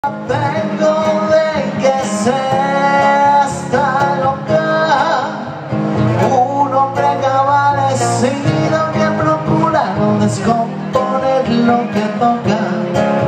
Tengo de que ser hasta loca, un hombre cabalecido que procura no descomponer lo que toca.